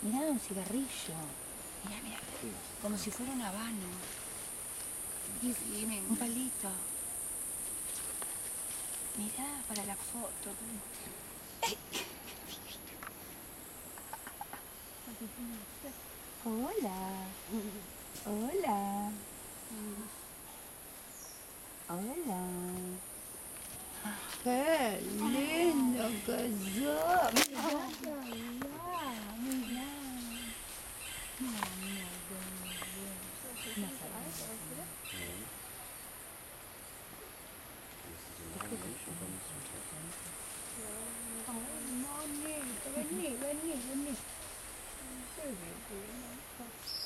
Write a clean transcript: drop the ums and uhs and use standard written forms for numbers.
Mirá, un cigarrillo. Mirá, mirá. Como si fuera un habano. Un palito. Mirá, para la foto. Hola. Hola. Hola. Qué lindo que sos. Mirá, Ay, monito, vení.